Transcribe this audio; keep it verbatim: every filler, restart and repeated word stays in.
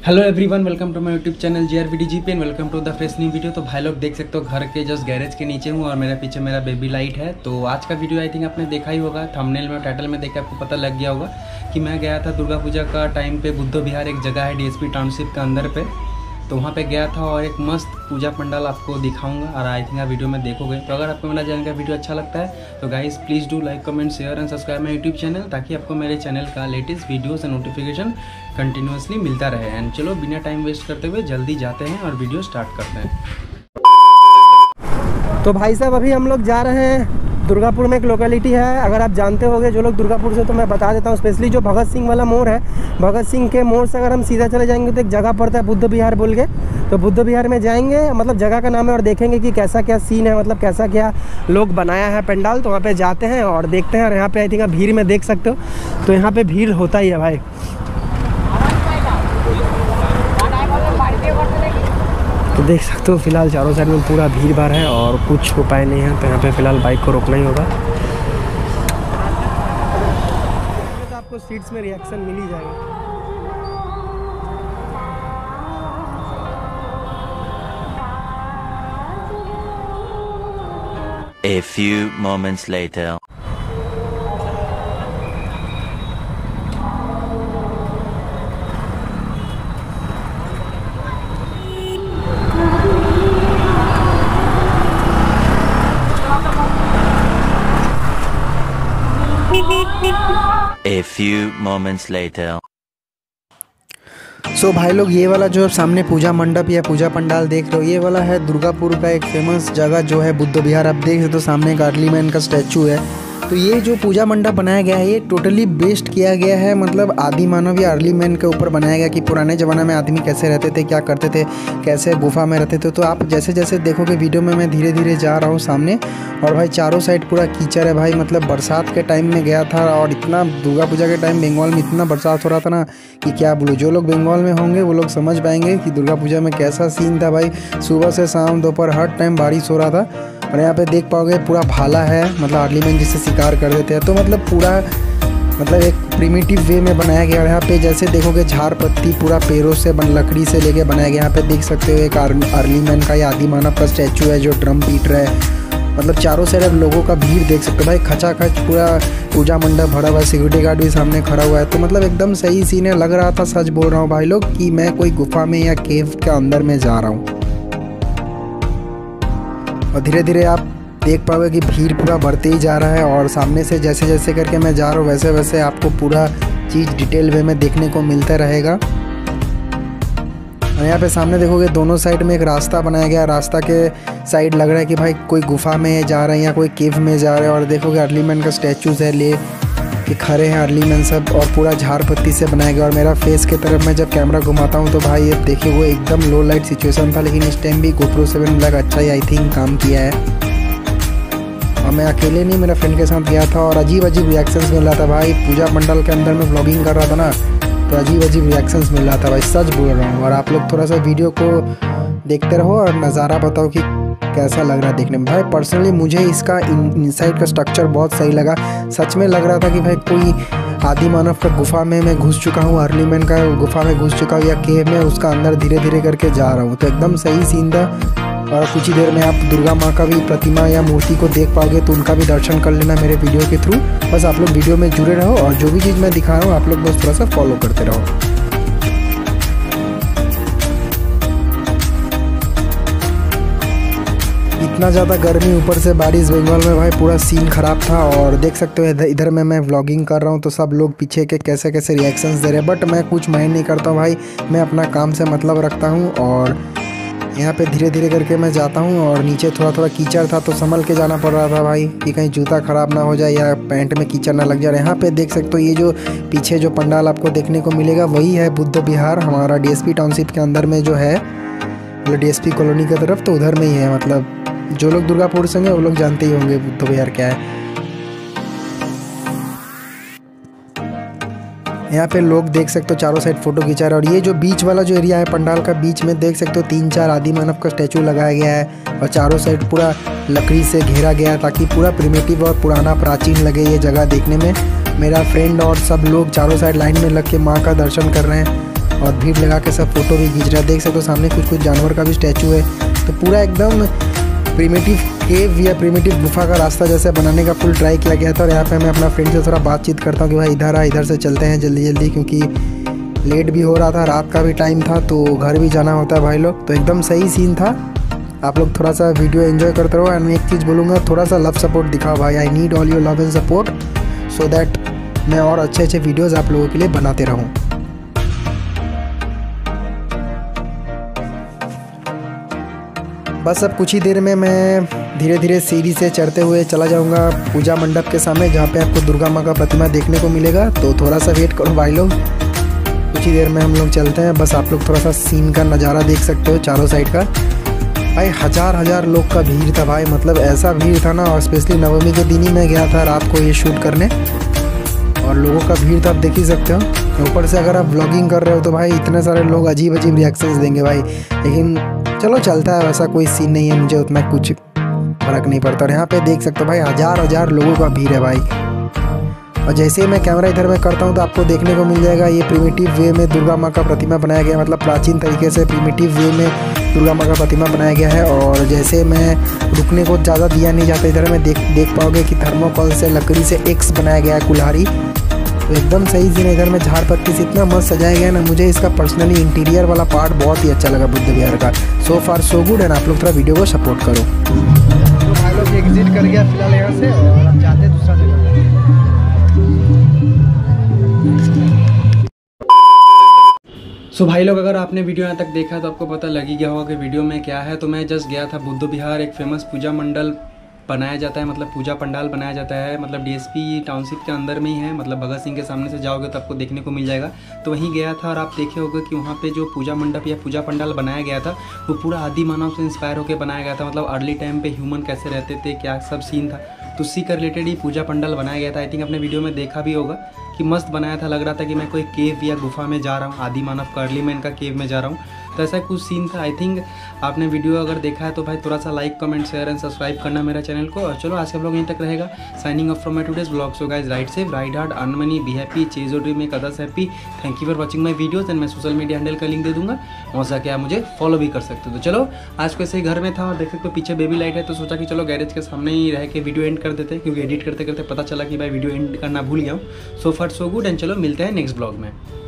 Hello everyone, welcome to my YouTube channel G R V D G P and welcome to the fresh new video. तो भाई लोग देख सकते हो घर के जस्ट गैरेज के नीचे हूँ और मेरे पीछे मेरा बेबी लाइट है। तो आज का वीडियो आई थिंक आपने देखा ही होगा, थंबनेल में टाइटल में देख के आपको पता लग गया होगा कि मैं गया था दुर्गा पूजा का टाइम पे बुद्ध विहार, एक जगह है डी एस पी टाउनशिप के अंदर पे, तो वहाँ पे गया था और एक मस्त पूजा पंडाल आपको दिखाऊंगा और आई थिंक आप वीडियो में देखोगे। तो अगर आपको मेरा चैनल का वीडियो अच्छा लगता है तो guys please do like comment share and subscribe my YouTube channel, ताकि आपको मेरे चैनल का latest videos and notification continuously मिलता रहे। एंड चलो बिना टाइम वेस्ट करते हुए जल्दी जाते हैं और वीडियो स्टार्ट करते हैं। तो भाई साहब अभी हम लोग जा रहे हैं दुर्गापुर में, एक लोकेलिटी है, अगर आप जानते होंगे जो लोग दुर्गापुर से, तो मैं बता देता हूँ। स्पेशली जो भगत सिंह वाला मोड़ है, भगत सिंह के मोड़ से अगर हम सीधा चले जाएंगे तो एक जगह पड़ता है बुद्ध विहार बोल के, तो बुद्ध विहार में जाएंगे, मतलब जगह का नाम है, और देखेंगे कि कैसा क्या सीन है, मतलब कैसा क्या लोग बनाया है पंडाल। तो वहाँ पे जाते हैं और देखते हैं। और यहाँ पे आई थिंक आप भीड़ में देख सकते हो, तो यहाँ पे भीड़ होता ही है भाई। तो देख सकते हो फिलहाल चारों साइड में पूरा भीड़ भाड़ है और कुछ उपाय नहीं है, तो यहाँ पे फिलहाल बाइक को रोकना ही होगा। तो आपको सीट्स में रिएक्शन मिल ही जाएगा। A few moments later. A few moments later. So so, भाई लोग ये वाला जो सामने पूजा मंडप या पूजा पंडाल देख रहे हो, ये वाला है दुर्गापुर का एक फेमस जगह जो है बुद्ध विहार। आप देख सकते हो सामने एक अर्ली मैन का स्टैचू है। तो ये जो पूजा मंडप बनाया गया है, ये टोटली बेस्ड किया गया है, मतलब आदि मानव या अर्ली मैन के ऊपर बनाया गया कि पुराने ज़माने में आदमी कैसे रहते थे, क्या करते थे, कैसे गुफा में रहते थे। तो आप जैसे जैसे देखोगे वीडियो में, मैं धीरे धीरे जा रहा हूँ सामने, और भाई चारों साइड पूरा कीचड़ है भाई। मतलब बरसात के टाइम में गया था और इतना दुर्गा पूजा के टाइम बंगाल में इतना बरसात हो रहा था ना कि क्या बोलूँ। जो लोग बंगाल में होंगे वो लोग समझ पाएंगे कि दुर्गा पूजा में कैसा सीन था भाई। सुबह से शाम दोपहर हर टाइम बारिश हो रहा था। और यहाँ पे देख पाओगे पूरा भाला है, मतलब अर्ली मैन जिससे शिकार कर देते हैं। तो मतलब पूरा मतलब एक प्रिमिटिव वे में बनाया गया। यहाँ पे जैसे देखोगे झाड़ पत्ती पूरा पेड़ों से बन लकड़ी से लेके बनाया गया। यहाँ पे देख सकते हो एक अर्ली मैन का या आदि मानव का स्टैचू है जो ड्रम पीट रहा है। मतलब चारों साइड अब लोगों का भीड़ देख सकते हो भाई, खचाखच पूरा पूजा मंडप भरा हुआ है। सिक्योरिटी गार्ड भी सामने खड़ा हुआ है। तो मतलब एकदम सही सीन है, लग रहा था, सच बोल रहा हूँ भाई लोग, कि मैं कोई गुफा में या केव के अंदर में जा रहा हूँ। और धीरे धीरे आप देख पाओगे कि भीड़ पूरा बढ़ते ही जा रहा है, और सामने से जैसे जैसे करके मैं जा रहा हूँ वैसे वैसे आपको पूरा चीज़ डिटेल वे में देखने को मिलता रहेगा। और यहाँ पे सामने देखोगे दोनों साइड में एक रास्ता बनाया गया है। रास्ता के साइड लग रहा है कि भाई कोई गुफा में जा रहे हैं या कोई केव में जा रहे हैं। और देखोगे अर्ली मैन का स्टैचूज है, ले कि खड़े हैं अर्ली मैन सब, और पूरा झाड़ पत्ती से बनाया गया। और मेरा फेस की तरफ मैं जब कैमरा घुमाता हूँ तो भाई ये देखिए वो एकदम लो लाइट सिचुएशन था, लेकिन इस टाइम भी गोप्रो सेवन ब्लैक अच्छा ही आई थिंक काम किया है। और मैं अकेले नहीं, मेरा फ्रेंड के साथ गया था और अजीब अजीब रिएक्शंस मिल रहा था भाई। पूजा पंडाल के अंदर में व्लॉगिंग कर रहा था ना, तो अजीब अजीब रिएक्शंस मिल रहा था भाई, सच बोल रहा हूँ। और आप लोग थोड़ा सा वीडियो को देखते रहो और नज़ारा बताओ कि कैसा लग रहा है देखने में। भाई पर्सनली मुझे इसका इनसाइड का स्ट्रक्चर बहुत सही लगा। सच में लग रहा था कि भाई कोई आदि मानव का गुफा में मैं घुस चुका हूँ, अर्ली मैन का गुफा में घुस चुका हूँ, या केव में उसका अंदर धीरे धीरे करके जा रहा हूँ। तो एकदम सही सीन था। और कुछ ही देर में आप दुर्गा माँ का भी प्रतिमा या मूर्ति को देख पाओगे, तो उनका भी दर्शन कर लेना मेरे वीडियो के थ्रू। बस आप लोग वीडियो में जुड़े रहो और जो भी चीज़ मैं दिखा रहा हूँ आप लोग बस थोड़ा सा फॉलो करते रहो। इतना ज़्यादा गर्मी, ऊपर से बारिश, बंगाल में भाई पूरा सीन ख़राब था। और देख सकते हो इधर इधर में मैं व्लॉगिंग कर रहा हूँ तो सब लोग पीछे के कैसे कैसे रिएक्शंस दे रहे हैं, बट मैं कुछ माइंड नहीं करता हूँ भाई। मैं अपना काम से मतलब रखता हूँ। और यहाँ पे धीरे धीरे करके मैं जाता हूँ, और नीचे थोड़ा थोड़ा कीचड़ था तो संभल के जाना पड़ रहा था भाई, कि कहीं जूता ख़राब ना हो जाए या पैंट में कीचड़ ना लग जाए। यहाँ पे देख सकते हो ये जो पीछे जो पंडाल आपको देखने को मिलेगा वही है बुद्ध विहार, हमारा डी एस पी टाउनशिप के अंदर में जो है, मतलब डी एस पी कॉलोनी की तरफ, तो उधर में ही है। मतलब जो लोग दुर्गापुर से हैं वो लोग जानते ही होंगे बुद्ध विहार क्या है। यहाँ पे लोग देख सकते हो चारों साइड फोटो खिंचा रहे हैं। और ये जो बीच वाला जो एरिया है पंडाल का, बीच में देख सकते हो तीन चार आदि मानव का स्टैचू लगाया गया है, और चारों साइड पूरा लकड़ी से घेरा गया है, ताकि पूरा प्रिमिटिव और पुराना प्राचीन लगे ये जगह देखने में। मेरा फ्रेंड और सब लोग चारों साइड लाइन में लग के माँ का दर्शन कर रहे हैं। और भीड़ लगा के सब फोटो भी खींच रहा है। देख सकते हो सामने कुछ कुछ जानवर का भी स्टैचू है। तो पूरा एकदम प्रिमिटिव केव या प्रिमिटिव गुफा का रास्ता जैसे बनाने का फुल ट्राई किया गया था। और यहाँ पे मैं अपना फ्रेंड से थोड़ा बातचीत करता हूँ कि भाई इधर आ, इधर से चलते हैं जल्दी जल्दी, क्योंकि लेट भी हो रहा था, रात का भी टाइम था, तो घर भी जाना होता है भाई लोग। तो एकदम सही सीन था। आप लोग थोड़ा सा वीडियो एंजॉय करते रहो। एंड मैं एक चीज़ बोलूँगा, थोड़ा सा लव सपोर्ट दिखाओ भाई। I need all your love and support so that मैं और अच्छे अच्छे वीडियोज़ आप लोगों के लिए बनाते रहूँ। बस अब कुछ ही देर में मैं धीरे धीरे सीढ़ी से चढ़ते हुए चला जाऊंगा पूजा मंडप के सामने, जहाँ पे आपको दुर्गा माँ का प्रतिमा देखने को मिलेगा। तो थोड़ा सा वेट करो भाई लोग, कुछ ही देर में हम लोग चलते हैं। बस आप लोग थोड़ा सा सीन का नज़ारा देख सकते हो चारों साइड का। भाई हजार हजार लोग का भीड़ था भाई, मतलब ऐसा भीड़ था ना। और स्पेशली नवमी के दिन ही मैं गया था रात को ये शूट करने, और लोगों का भीड़ तो आप देख ही सकते हो। ऊपर से अगर आप व्लॉगिंग कर रहे हो तो भाई इतने सारे लोग अजीब अजीब रिएक्शंस देंगे भाई, लेकिन चलो चलता है, वैसा कोई सीन नहीं है, मुझे उतना कुछ फर्क नहीं पड़ता। और यहाँ पे देख सकते हो भाई हजार हजार लोगों का भीड़ है भाई। और जैसे ही मैं कैमरा इधर में करता हूँ तो आपको देखने को मिल जाएगा ये प्रिमिटिव वे में दुर्गा माँ का प्रतिमा बनाया गया है, मतलब प्राचीन तरीके से प्रिमिटिव वे में दुर्गा माँ का प्रतिमा बनाया गया है। और जैसे मैं रुकने को ज़्यादा दिया नहीं जाता, इधर में देख देख पाओगे कि थर्मोकॉल से लकड़ी से एक्स बनाया गया है, कुल्हाड़ी। तो एकदम सही सीन है। इधर में झाड़ पत्ती से इतना मस्त सजाया गया ना, मुझे इसका पर्सनली इंटीरियर वाला पार्ट बहुत ही अच्छा लगा बुद्ध विहार का। सो फार सो गुड। एंड आप लोग थोड़ा वीडियो को सपोर्ट करो। तो भाई लोग एग्जिट कर गया फिलहाल यहाँ से, और अब जाते हैं दूसरा जगह। सो so, भाई लोग अगर आपने वीडियो यहाँ तक देखा तो आपको पता लग ही गया होगा कि वीडियो में क्या है। तो मैं जस्ट गया था बुद्ध विहार, एक फेमस पूजा मंडल बनाया जाता है, मतलब पूजा पंडाल बनाया जाता है, मतलब डीएसपी टाउनशिप के अंदर में ही है, मतलब भगत सिंह के सामने से जाओगे तो आपको देखने को मिल जाएगा। तो वहीं गया था और आप देखे होंगे कि वहाँ पे जो पूजा मंडप या पूजा पंडाल बनाया गया था वो पूरा आदि मानव से इंस्पायर होकर बनाया गया था। मतलब अर्ली टाइम पे ह्यूमन कैसे रहते थे, क्या सब सीन था, तो उसी का रिलेटेड ही पूजा पंडाल बनाया गया था। आई थिंक आपने वीडियो में देखा भी होगा कि मस्त बनाया था, लग रहा था कि मैं कोई केव या गुफा में जा रहा हूँ, आदि मानव का अर्ली मैन का केव में जा रहा हूँ। तो ऐसा कुछ सीन था। आई थिंक आपने वीडियो अगर देखा है तो भाई थोड़ा सा like comment share and subscribe करना मेरा चैनल को। और चलो आज का ब्लॉग यहीं तक रहेगा। Signing off from my today's blog. So guys ride safe, ride hard, earn money, be happy, chase your dream, make others happy. Thank you for watching my videos. And मैं social media handle का link दे दूंगा, वहाँ जाके आप मुझे follow भी कर सकते हो। तो चलो आज को ऐसे ही घर में था और देख सकते हो पीछे बेबी लाइट है, तो सोचा कि चलो गैरेज के सामने ही रह के वीडियो एंड कर देते हैं, क्योंकि एडिट करते करते पता चला कि भाई वीडियो एंड करना भूल गया हूँ। So far so good. And चलो मिलते हैं नेक्स्ट ब्लॉग में।